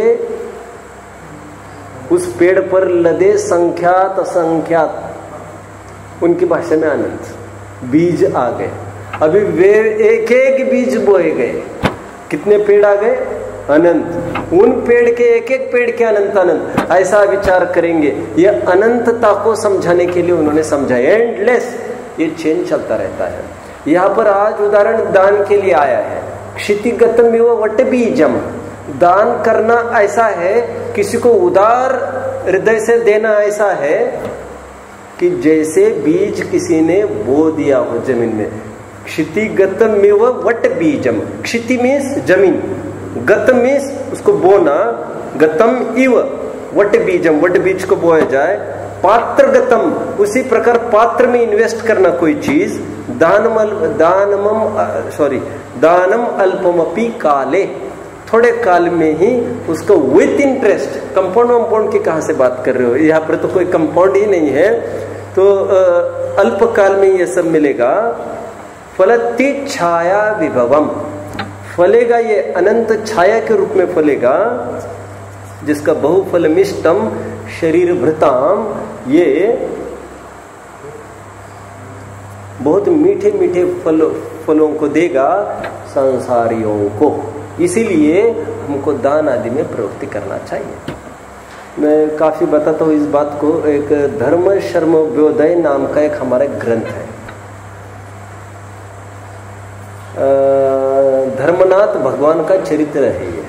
उस पेड़ पर लदे संख्यात असंख्यात, उनकी भाषा में अनंत बीज आ गए। अभी वे एक एक बीज बोए गए, कितने पेड़ आ गए? अनंत। उन पेड़ के एक एक पेड़ के अनंत अनंत, ऐसा विचार करेंगे। यह अनंतता को समझाने के लिए उन्होंने समझाया, एंडलेस ये चेन चलता रहता है। यहाँ पर आज उदाहरण दान के लिए आया है। क्षितिगतम एव वट बीजम, दान करना ऐसा है, किसी को उदार हृदय से देना ऐसा है कि जैसे बीज किसी ने बो दिया हो जमीन में। क्षितिगतम एव वट बीजम, क्षिति मीन्स जमीन, गत मीन्स उसको बोना, गतम इव वट बीजम, वट बीज को बोया जाए। पात्र गतम, उसी प्रकार पात्र में इन्वेस्ट करना कोई चीज। दानम दानमम सॉरी दानम अल्पमपि काले, थोड़े काल में ही उसको विथ इंटरेस्ट। कंपाउंड वंपाउंड की कहां से बात कर रहे हो? यहाँ पर तो कोई कंपाउंड ही नहीं है, तो अल्प काल में ये सब मिलेगा। फलति छाया विभवम, फलेगा ये अनंत छाया के रूप में फलेगा, जिसका बहुफलमिष्टम शरीर भृताम, ये बहुत मीठे मीठे फल फलों को देगा संसारियों को। इसीलिए हमको दान आदि में प्रवृत्ति करना चाहिए। मैं काफी बताता हूँ इस बात को। एक धर्म शर्म व्योदय नाम का एक हमारा ग्रंथ है, धर्मनाथ भगवान का चरित्र है ये।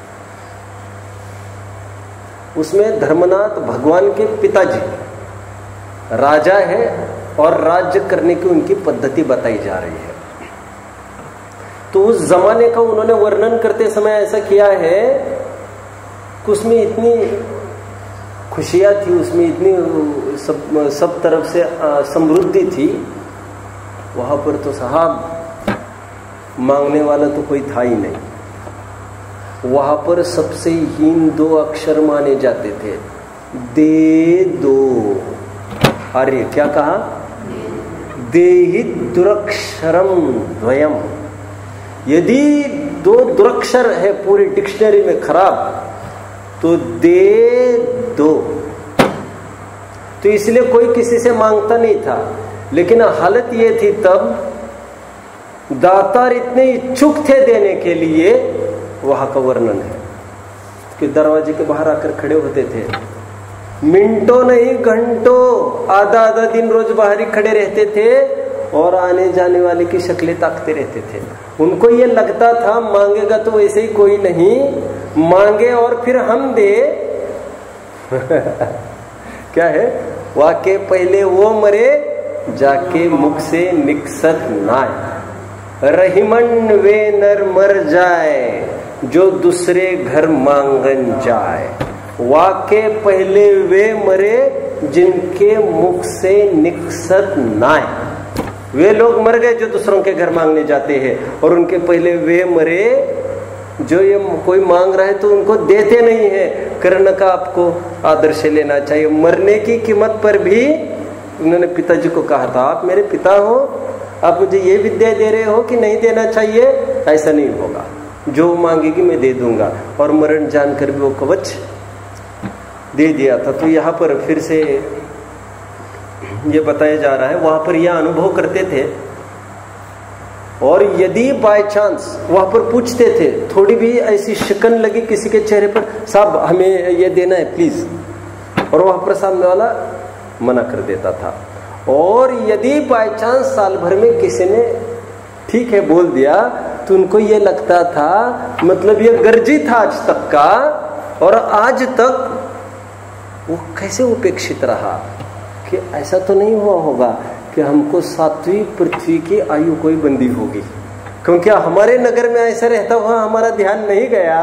उसमें धर्मनाथ भगवान के पिताजी राजा है और राज्य करने की उनकी पद्धति बताई जा रही है। तो उस जमाने का उन्होंने वर्णन करते समय ऐसा किया है कि उसमें इतनी खुशियां थी, उसमें इतनी सब सब तरफ से समृद्धि थी। वहां पर तो साहब मांगने वाला तो कोई था ही नहीं। वहां पर सबसे हीन दो अक्षर माने जाते थे, दे दो। अरे क्या कहा? देहि दुरक्षरम द्वयम। यदि दो दुरक्षर है पूरी डिक्शनरी में खराब, तो दे दो। तो इसलिए कोई किसी से मांगता नहीं था। लेकिन हालत ये थी तब, दातार इतने इच्छुक थे देने के लिए, वहां का वर्णन है कि दरवाजे के बाहर आकर खड़े होते थे, मिनटों नहीं घंटों, आधा आधा दिन रोज बाहर ही खड़े रहते थे और आने जाने वाले की शक्लें ताकते रहते थे। उनको ये लगता था मांगेगा तो वैसे ही कोई नहीं, मांगे और फिर हम दे। क्या है? वाके पहले वो मरे, जाके मुख से निकसत नाय। रहीमन वे नर मर जाए, जो दूसरे घर मांगन जाए। वाके पहले वे मरे, जिनके मुख से निकसत नाय। वे लोग मर गए जो दूसरों के घर मांगने जाते हैं, और उनके पहले वे मरे जो ये कोई मांग रहा है तो उनको देते नहीं है। कर्ण का आपको आदर्श लेना चाहिए। मरने की कीमत पर भी उन्होंने पिताजी को कहा था, आप मेरे पिता हो, आप मुझे ये विद्या दे रहे हो कि नहीं देना चाहिए? ऐसा नहीं होगा, जो मांगेगी मैं दे दूंगा। और मरण जानकर भी वो कवच दे दिया था। तो यहाँ पर फिर से ये बताया जा रहा है, वहां पर यह अनुभव करते थे। और यदि बाय चांस वहां पर पूछते थे, थोड़ी भी ऐसी शिकन लगी किसी के चेहरे पर, साहब हमें ये देना है प्लीज, और वहां पर सामने वाला मना कर देता था। और यदि बाय चांस साल भर में किसी ने ठीक है बोल दिया, तो उनको ये लगता था मतलब ये गर्जी था आज तक का, और आज तक वो कैसे उपेक्षित रहा कि ऐसा तो नहीं हुआ होगा कि हमको सातवीं पृथ्वी की आयु कोई बंदी होगी। क्योंकि हमारे नगर में ऐसा रहता हुआ हमारा ध्यान नहीं गया।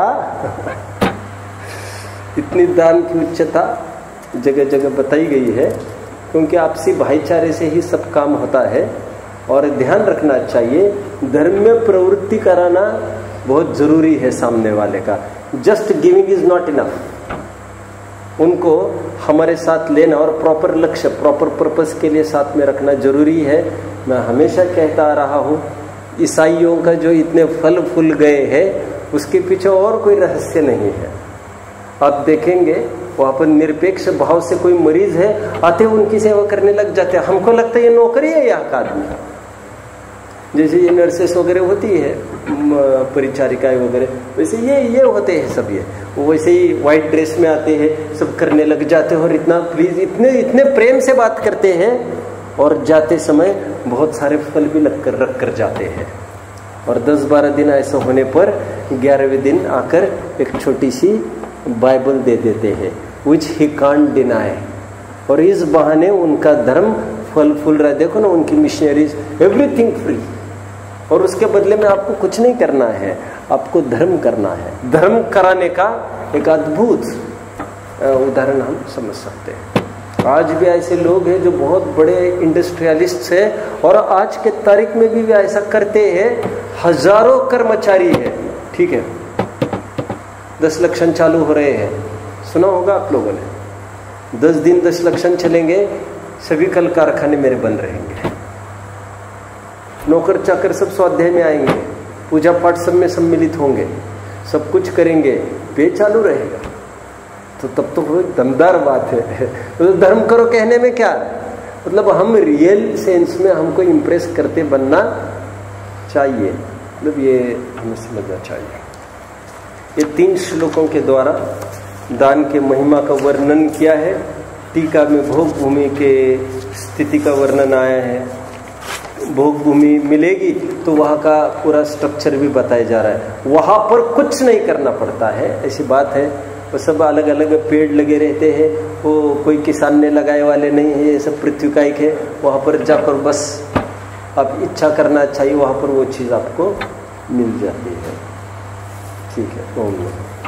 इतनी दान की उच्चता जगह जगह बताई गई है, क्योंकि आपसी भाईचारे से ही सब काम होता है। और ध्यान रखना चाहिए, धर्म में प्रवृत्ति कराना बहुत जरूरी है सामने वाले का। Just giving is not enough. उनको हमारे साथ लेना और प्रॉपर लक्ष्य, प्रॉपर पर्पस के लिए साथ में रखना जरूरी है। मैं हमेशा कहता आ रहा हूँ, ईसाइयों का जो इतने फल फूल गए हैं उसके पीछे और कोई रहस्य नहीं है। आप देखेंगे वहां पर निरपेक्ष भाव से कोई मरीज है, आते उनकी सेवा करने लग जाते हैं। हमको लगता है ये नौकरी है यहाँ का आदमी, जैसे ये नर्सेस वगैरह होती है, परिचारिकाएं वगैरह, वैसे ये ये होते हैं सब। ये वैसे ही व्हाइट ड्रेस में आते हैं, सब करने लग जाते हैं और इतना प्लीज इतने इतने प्रेम से बात करते हैं और जाते समय बहुत सारे फल भी लग कर रख कर जाते हैं। और दस बारह दिन ऐसा होने पर ग्यारहवें दिन आकर एक छोटी सी बाइबल दे देते हैं, विच ही कांट डिनाई। और इस बहाने उनका धर्म फल फूल रहा है। देखो ना, उनकी मिशनरीज एवरीथिंग फ्री, और उसके बदले में आपको कुछ नहीं करना है, आपको धर्म करना है। धर्म कराने का एक अद्भुत उदाहरण हम समझ सकते हैं। आज भी ऐसे लोग हैं जो बहुत बड़े इंडस्ट्रियलिस्ट हैं और आज के तारीख में भी वे ऐसा करते हैं। हजारों कर्मचारी है, ठीक है, दस लक्षण चालू हो रहे हैं, सुना होगा आप लोगों ने। दस दिन दस लक्षण चलेंगे, सभी कल कारखाने मेरे बंद रहेंगे, नौकर चाकर सब स्वाध्याय में आएंगे, पूजा पाठ सब में सम्मिलित होंगे, सब कुछ करेंगे, पे चालू रहेगा। तो तब तो वो दमदार बात है। तो धर्म करो कहने में क्या है, मतलब हम रियल सेंस में हमको इम्प्रेस करते बनना चाहिए, मतलब ये हमें समझना चाहिए। ये तीन श्लोकों के द्वारा दान के महिमा का वर्णन किया है। टीका में भोग भूमि के स्थिति का वर्णन आया है। भोग भूमि मिलेगी तो वहाँ का पूरा स्ट्रक्चर भी बताया जा रहा है। वहाँ पर कुछ नहीं करना पड़ता है, ऐसी बात है। वो सब अलग अलग पेड़ लगे रहते हैं, वो कोई किसान ने लगाए वाले नहीं है, ये सब पृथ्वी का एक है। वहाँ पर जाकर बस आप इच्छा करना चाहिए, वहाँ पर वो चीज़ आपको मिल जाती है। ठीक है, ओम नमः।